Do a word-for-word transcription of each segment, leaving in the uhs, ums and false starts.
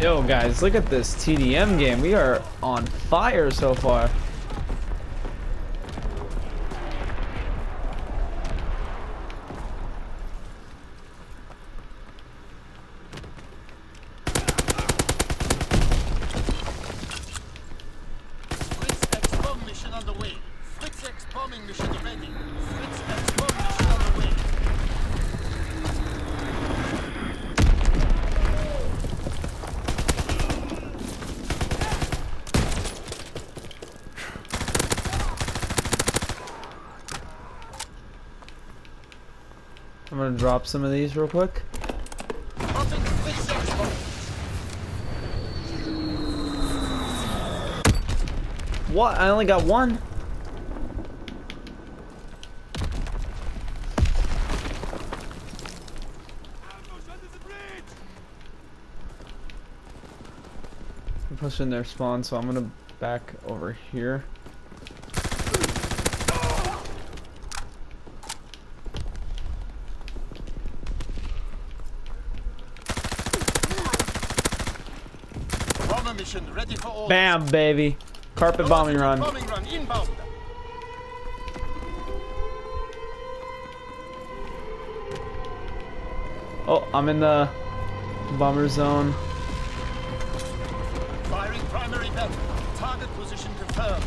Yo guys, look at this T D M game. We are on fire so far. Fritz X bomb mission on the way. Fritz X bombing mission ready. Fritz X bomb mission on the way. I'm gonna drop some of these real quick. Dropping Fritz X bomb. What? I only got one. I'm pushing their spawn, so I'm gonna back over here. Bomber mission ready for all. Bam, baby. Carpet bombing run. Bombing run inbound. Oh, I'm in the bomber zone. Firing primary battle. Target position confirmed.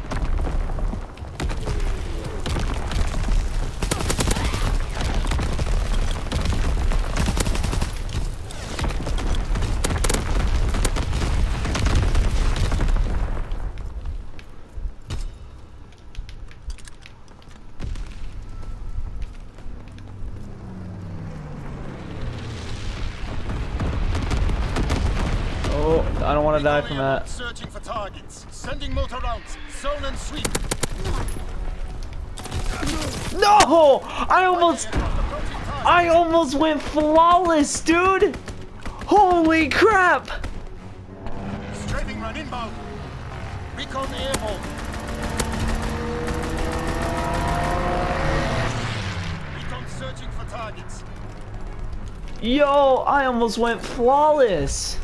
Oh, I don't want to die from that. Searching for targets. Sending motor rounds. Zone and sweep. No! I almost, I almost went flawless, dude. Holy crap! Strafing run inbound. Recon airborne. Recon searching for targets. Yo, I almost went flawless.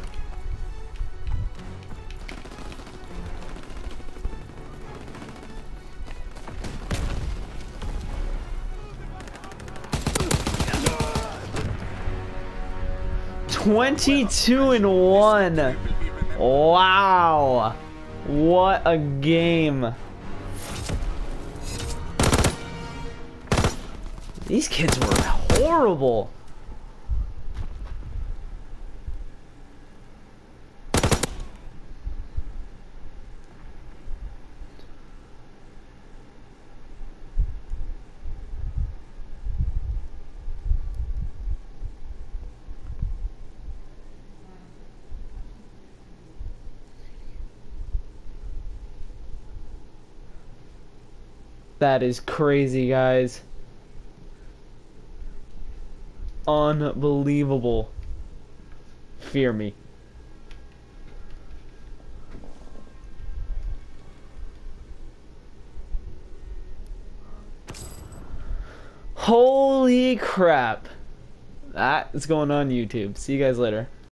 twenty-two and one. Wow. What a game. These kids were horrible. That is crazy, guys. Unbelievable. Fear me. Holy crap. That is going on YouTube. See you guys later.